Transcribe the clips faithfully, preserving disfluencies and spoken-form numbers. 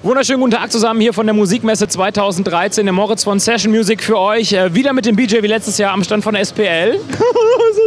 Wunderschönen guten Tag zusammen hier von der Musikmesse zweitausenddreizehn. Der Moritz von Session Music für euch. Äh, wieder mit dem B J wie letztes Jahr am Stand von der S P L. So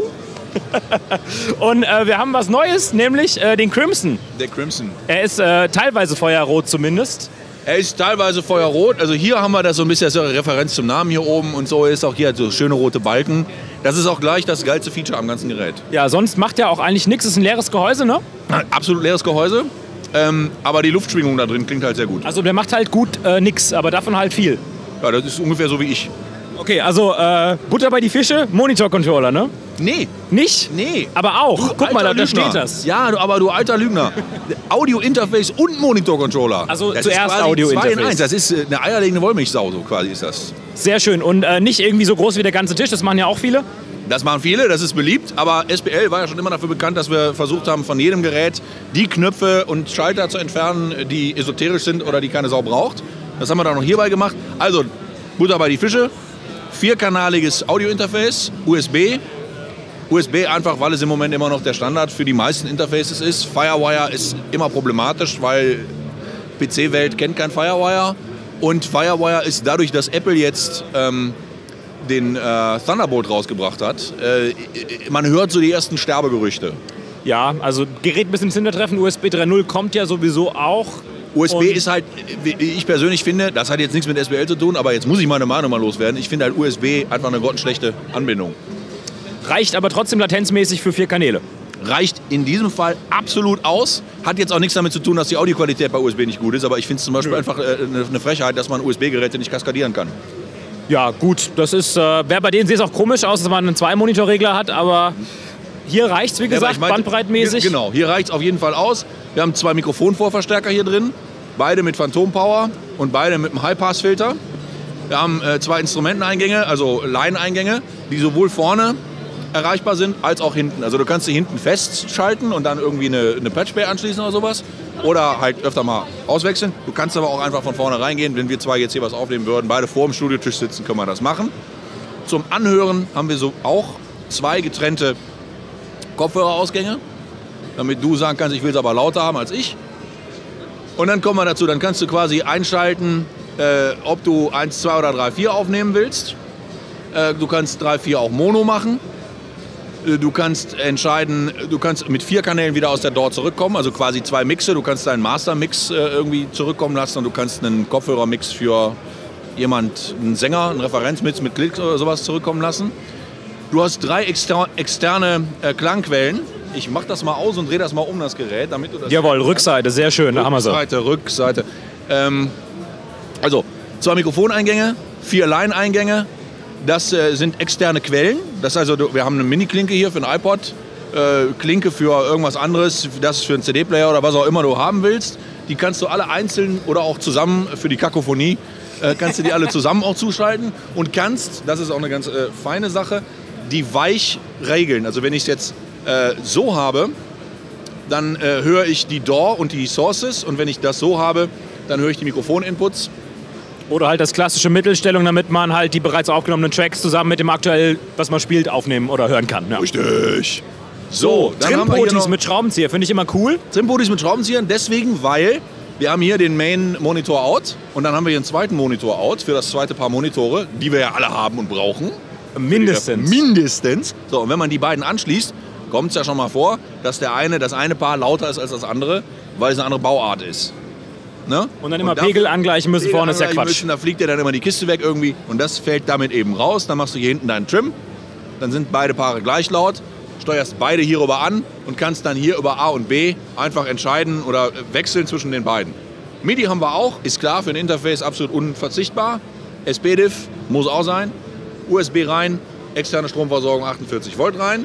schön. Und äh, wir haben was Neues, nämlich äh, den Crimson. Der Crimson. Er ist äh, teilweise feuerrot zumindest. Er ist teilweise feuerrot. Also hier haben wir das so ein bisschen als Referenz zum Namen hier oben. Und so ist auch hier so schöne rote Balken. Das ist auch gleich das geilste Feature am ganzen Gerät. Ja, sonst macht er auch eigentlich nichts. Ist ein leeres Gehäuse, ne? Absolut leeres Gehäuse. Ähm, aber die Luftschwingung da drin klingt halt sehr gut. Also der macht halt gut äh, nix, aber davon halt viel. Ja, das ist ungefähr so wie ich. Okay, also äh, Butter bei die Fische, Monitor-Controller, ne? Nee. Nicht? Nee. Aber auch. Du Guck mal, da, da Lügner. steht das. Ja, du, aber du alter Lügner. Audio-Interface und Monitor-Controller. Also das zuerst ist Audio-Interface. zwei in eins. Das ist äh, eine eierlegende Wollmilchsau, so quasi ist das. Sehr schön. Und äh, nicht irgendwie so groß wie der ganze Tisch, das machen ja auch viele. Das machen viele, das ist beliebt, aber S P L war ja schon immer dafür bekannt, dass wir versucht haben, von jedem Gerät die Knöpfe und Schalter zu entfernen, die esoterisch sind oder die keine Sau braucht. Das haben wir dann noch hierbei gemacht. Also, Butter bei die Fische, vierkanaliges Audio-Interface, U S B. U S B einfach, weil es im Moment immer noch der Standard für die meisten Interfaces ist. Firewire ist immer problematisch, weil P C-Welt kennt kein Firewire. Und Firewire ist dadurch, dass Apple jetzt ähm, den äh, Thunderbolt rausgebracht hat, äh, man hört so die ersten Sterbegerüchte. Ja, also Gerät bis ins Hintertreffen, U S B drei Punkt null kommt ja sowieso auch. U S B Und ist halt, wie ich persönlich finde, das hat jetzt nichts mit S P L zu tun, aber jetzt muss ich meine Meinung mal loswerden. Ich finde halt U S B einfach eine grottenschlechte Anbindung. Reicht aber trotzdem latenzmäßig für vier Kanäle. Reicht in diesem Fall absolut aus. Hat jetzt auch nichts damit zu tun, dass die Audioqualität bei U S B nicht gut ist, aber ich finde es zum Beispiel Nö. einfach äh, eine Frechheit, dass man U S B-Geräte nicht kaskadieren kann. Ja, gut, das ist, äh, wer bei denen sieht es auch komisch aus, dass man einen Zwei-Monitor-Regler hat, aber hier reicht es, wie gesagt, Ja, ich meinte, bandbreitmäßig. Genau, hier reicht es auf jeden Fall aus. Wir haben zwei Mikrofonvorverstärker hier drin, beide mit Phantom Power und beide mit einem High-Pass-Filter. Wir haben äh, zwei Instrumenteneingänge, also Line-Eingänge, die sowohl vorne erreichbar sind, als auch hinten. Also du kannst sie hinten festschalten und dann irgendwie eine, eine Patchbay anschließen oder sowas. Oder halt öfter mal auswechseln. Du kannst aber auch einfach von vorne reingehen. Wenn wir zwei jetzt hier was aufnehmen würden, beide vor dem Studiotisch sitzen, können wir das machen. Zum Anhören haben wir so auch zwei getrennte Kopfhörerausgänge, damit du sagen kannst, ich will es aber lauter haben als ich. Und dann kommen wir dazu, dann kannst du quasi einschalten, äh, ob du eins, zwei oder drei, vier aufnehmen willst. Äh, du kannst drei, vier auch Mono machen. Du kannst entscheiden, du kannst mit vier Kanälen wieder aus der D A W zurückkommen, also quasi zwei Mixe. Du kannst deinen Master-Mix äh, irgendwie zurückkommen lassen und du kannst einen Kopfhörer-Mix für jemand, einen Sänger, einen Referenzmix mit Klicks oder sowas zurückkommen lassen. Du hast drei exter externe äh, Klangquellen. Ich mach das mal aus und drehe das mal um, das Gerät, damit du das... Jawohl, Rückseite, sehr schön, da haben wir so. Rückseite, Rückseite. Ähm, also, zwei Mikrofoneingänge, vier Line-Eingänge. Das äh, sind externe Quellen. Das heißt also, wir haben eine Mini-Klinke hier für ein iPod, äh, Klinke für irgendwas anderes, das ist für einen C D-Player oder was auch immer du haben willst. Die kannst du alle einzeln oder auch zusammen für die Kakophonie, äh, kannst du die alle zusammen auch zuschalten und kannst, das ist auch eine ganz äh, feine Sache, die weich regeln. Also wenn ich es jetzt äh, so habe, dann äh, höre ich die D A W und die Sources und wenn ich das so habe, dann höre ich die Mikrofon-Inputs. Oder halt das klassische Mittelstellung, damit man halt die bereits aufgenommenen Tracks zusammen mit dem aktuell, was man spielt, aufnehmen oder hören kann. Ja. Richtig. So, dann haben wir hier Trimpotis noch mit Schraubenzieher, finde ich immer cool. Trimpotis mit Schraubenziehern, deswegen, weil wir haben hier den Main-Monitor out und dann haben wir hier einen zweiten Monitor out für das zweite Paar Monitore, die wir ja alle haben und brauchen. Mindestens. Mindestens. So, und wenn man die beiden anschließt, kommt es ja schon mal vor, dass der eine, das eine Paar lauter ist als das andere, weil es eine andere Bauart ist. Ne? Und dann immer und Pegel angleichen müssen, Pegel vorne ist ja angleichen Quatsch. Müssen, da fliegt dir dann immer die Kiste weg irgendwie und das fällt damit eben raus. Dann machst du hier hinten deinen Trim, dann sind beide Paare gleich laut, steuerst beide hierüber an und kannst dann hier über A und B einfach entscheiden oder wechseln zwischen den beiden. MIDI haben wir auch, ist klar, für ein Interface absolut unverzichtbar. S P D I F muss auch sein. U S B rein, externe Stromversorgung achtundvierzig Volt rein.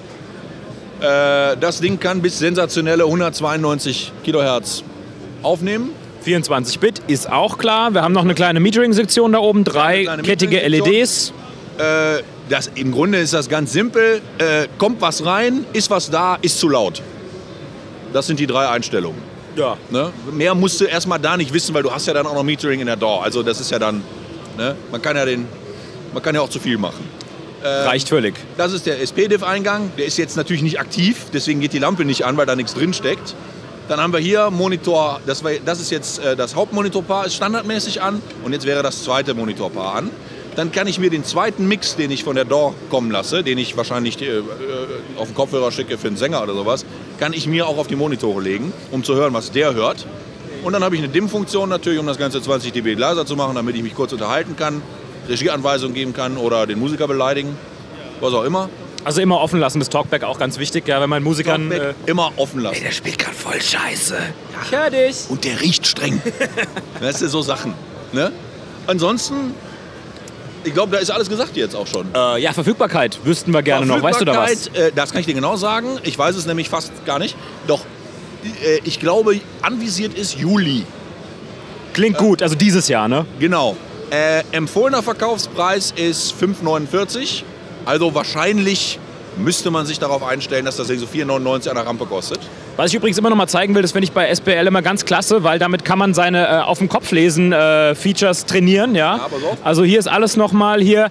Äh, das Ding kann bis sensationelle hundertzweiundneunzig Kilohertz aufnehmen. vierundzwanzig Bit ist auch klar. Wir haben noch eine kleine Metering-Sektion da oben, drei kettige L E Ds. Äh, das, Im Grunde ist das ganz simpel. Äh, kommt was rein, ist was da, ist zu laut. Das sind die drei Einstellungen. Ja. Ne? Mehr musst du erstmal da nicht wissen, weil du hast ja dann auch noch Metering in der D A W. Also das ist ja dann, ne? man, kann ja den, man kann ja auch zu viel machen. Äh, Reicht völlig. Das ist der S P D I F-Eingang. Der ist jetzt natürlich nicht aktiv, deswegen geht die Lampe nicht an, weil da nichts drin steckt. Dann haben wir hier Monitor, das, war, das ist jetzt äh, das Hauptmonitorpaar, ist standardmäßig an und jetzt wäre das zweite Monitorpaar an. Dann kann ich mir den zweiten Mix, den ich von der D A W kommen lasse, den ich wahrscheinlich äh, auf den Kopfhörer schicke für einen Sänger oder sowas, kann ich mir auch auf die Monitore legen, um zu hören, was der hört. Und dann habe ich eine Dimm-Funktion natürlich, um das Ganze zwanzig Dezibel leiser zu machen, damit ich mich kurz unterhalten kann, Regieanweisungen geben kann oder den Musiker beleidigen, was auch immer. Also immer offen lassen, das Talkback auch ganz wichtig, ja, wenn man Musikern... Talkback äh, immer offen lassen. Ey, der spielt gerade voll scheiße. Ja. Ich hör dich. Und der riecht streng. Das sind so Sachen. Ne? Ansonsten, ich glaube, da ist alles gesagt jetzt auch schon. Äh, ja, Verfügbarkeit wüssten wir gerne noch. Weißt du da was? Äh, das kann ich dir genau sagen. Ich weiß es nämlich fast gar nicht. Doch, äh, ich glaube, anvisiert ist Juli. Klingt gut, also dieses Jahr, ne? Genau. Äh, empfohlener Verkaufspreis ist fünf neunundvierzig. Also wahrscheinlich müsste man sich darauf einstellen, dass das Ding so vier neunundneunzig an der Rampe kostet. Was ich übrigens immer noch mal zeigen will, das finde ich bei S P L immer ganz klasse, weil damit kann man seine äh, auf dem Kopf lesen äh, Features trainieren. Ja? Ja, pass auf. Also hier ist alles noch mal hier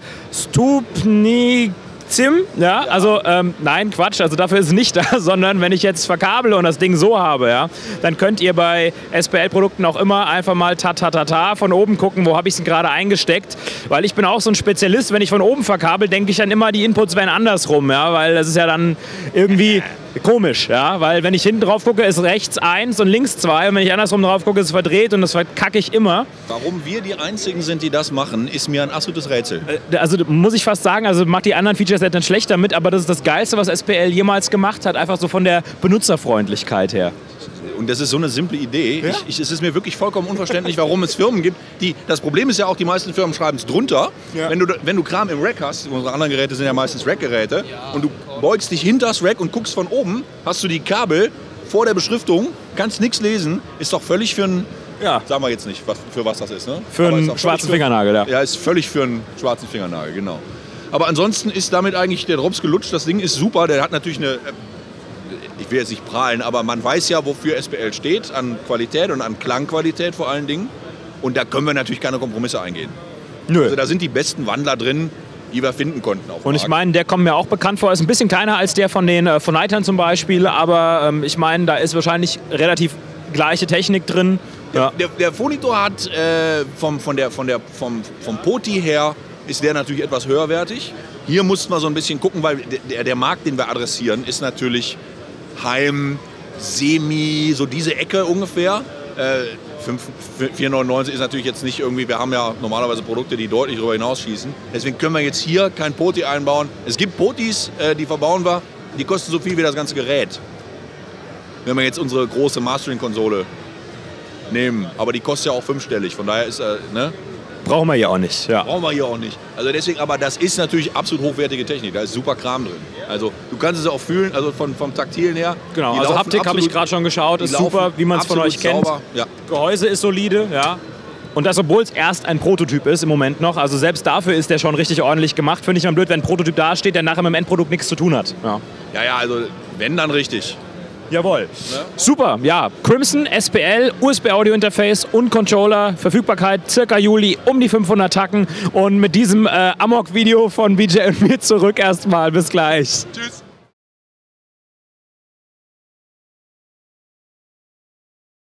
Stupni Zim, ja, also ähm, nein, Quatsch, also dafür ist es nicht da, sondern wenn ich jetzt verkabele und das Ding so habe, ja, dann könnt ihr bei S P L-Produkten auch immer einfach mal ta-ta-ta-ta von oben gucken, wo habe ich es gerade eingesteckt, weil ich bin auch so ein Spezialist, wenn ich von oben verkabel, denke ich dann immer, die Inputs wären andersrum, ja, weil das ist ja dann irgendwie komisch, ja, weil wenn ich hinten drauf gucke, ist rechts eins und links zwei und wenn ich andersrum drauf gucke, ist es verdreht und das verkacke ich immer. Warum wir die Einzigen sind, die das machen, ist mir ein absolutes Rätsel. Also muss ich fast sagen, also macht die anderen Features nicht schlechter mit, aber das ist das Geilste, was S P L jemals gemacht hat, einfach so von der Benutzerfreundlichkeit her. Und das ist so eine simple Idee. Ja? Ich, ich, es ist mir wirklich vollkommen unverständlich, warum es Firmen gibt, die... Das Problem ist ja auch, die meisten Firmen schreiben es drunter. Ja. Wenn, du, wenn du Kram im Rack hast, unsere anderen Geräte sind ja meistens Rack-Geräte, ja, und du beugst dich hinter das Rack und guckst von oben, hast du die Kabel vor der Beschriftung, kannst nichts lesen, ist doch völlig für einen... Ja. Sagen wir jetzt nicht, was, für was das ist. Ne? Für Aber einen schwarzen für, Fingernagel, ja. Ja, ist völlig für einen schwarzen Fingernagel, genau. Aber ansonsten ist damit eigentlich der Drops gelutscht. Das Ding ist super, der hat natürlich eine... Ich will jetzt nicht prahlen, aber man weiß ja, wofür S P L steht, an Qualität und an Klangqualität vor allen Dingen. Und da können wir natürlich keine Kompromisse eingehen. Nö. Also da sind die besten Wandler drin, die wir finden konnten. Auf und ich meine, der kommt mir auch bekannt vor, ist ein bisschen kleiner als der von den äh, von Nightern zum Beispiel, aber ähm, ich meine, da ist wahrscheinlich relativ gleiche Technik drin. Ja. Der, der, der Phonitor hat äh, vom, von der, von der, vom, vom Poti her ist der natürlich etwas höherwertig. Hier mussten wir so ein bisschen gucken, weil der, der Markt, den wir adressieren, ist natürlich Heim, Semi, so diese Ecke ungefähr. Äh, vier neunundneunzig ist natürlich jetzt nicht irgendwie, wir haben ja normalerweise Produkte, die deutlich darüber hinausschießen. Deswegen können wir jetzt hier kein Poti einbauen. Es gibt Potis, äh, die verbauen wir, die kosten so viel wie das ganze Gerät. Wenn wir jetzt unsere große Mastering-Konsole nehmen, aber die kostet ja auch fünfstellig, von daher ist äh, ne? Brauchen wir hier auch nicht. Ja. Brauchen wir hier auch nicht. Also deswegen, aber das ist natürlich absolut hochwertige Technik. Da ist super Kram drin. Also du kannst es auch fühlen, also von, vom Taktilen her. Genau, also Haptik habe ich gerade schon geschaut, ist super, wie man es von euch kennt. Ja. Gehäuse ist solide, ja. Und das, obwohl es erst ein Prototyp ist im Moment noch. Also selbst dafür ist der schon richtig ordentlich gemacht. Finde ich mal blöd, wenn ein Prototyp da steht, der nachher mit dem Endprodukt nichts zu tun hat. Ja, ja, ja, also wenn, dann richtig. Jawohl. Ne? Super, ja. Crimson, S P L, U S B-Audio-Interface und Controller. Verfügbarkeit circa Juli, um die fünfhundert Tacken. Und mit diesem äh, Amok-Video von B J und mir zurück erstmal. Bis gleich. Tschüss.